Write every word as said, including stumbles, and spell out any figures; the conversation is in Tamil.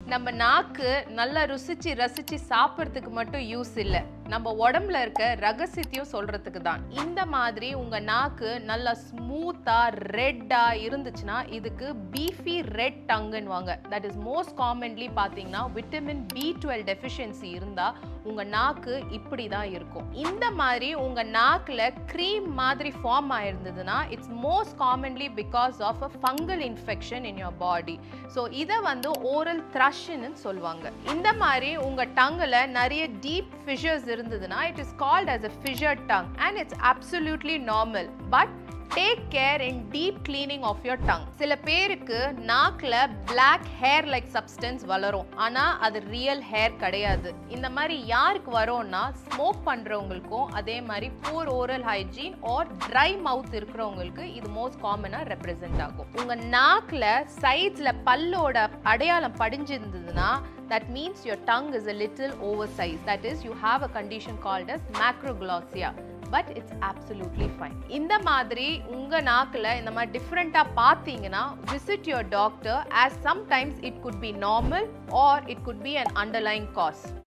நம்ம நாக்கு நல்லா ருசிச்சு ரசிச்சு சாப்பிட்றதுக்கு மட்டும் யூஸ் இல்லை, நம்ம உடம்புல இருக்க ரகசியத்தையும் சொல்றதுக்கு தான். இந்த மாதிரி உங்க நாக்கு நல்லா ஸ்மூத்தா ரெட்டா இருந்துச்சுன்னா இதுக்கு beefy red tongueன்னுவாங்க. தட் இஸ் மோஸ்ட் காமன்லி பார்த்தீங்கன்னா விட்டமின் பி டுவெல் டெஃபிஷியன்சி இருந்தா உங்க நாக்கு இப்படி தான் இருக்கும். இந்த மாதிரி உங்க நாக்குல க்ரீம் மாதிரி ஃபார்ம் ஆயிருந்ததுன்னா it's most commonly because of a fungal infection in your body. So இதை வந்து ஓரல் த்ரஷ்ன்னு சொல்லுவாங்க. இந்த மாதிரி உங்க டங்குல நிறைய டீப் ஃபிஷர்ஸ் இருந்ததுன்னா it is called as a fissured tongue and it's absolutely normal, but take care in deep cleaning of your tongue. சில பேருக்கு நாக்குல black hair like substance வளரும், ஆனா அது real hair கிடையாது. இந்த மாதிரி யாருக்கு வரும்னா ஸ்மோக் பண்றவங்களுக்கும் அதே மாதிரி poor oral hygiene or dry mouth இருக்கிறவங்களுக்கு இது மோஸ்ட் காமனா ரெப்ரசென்ட் ஆகும். உங்க நாக்குல சைட்ஸ்ல பல்லோட அடையாளம் படிஞ்சிருந்ததுன்னா that means your tongue is a little oversized. That is, you have a condition called as macroglossia. But it's absolutely fine. இந்த மாதிரி உங்க நாக்குல இந்த மாதிரி டிஃபரெண்டா பாத்தீங்கன்னா visit your doctor, as sometimes it could be normal or it could be an underlying cause.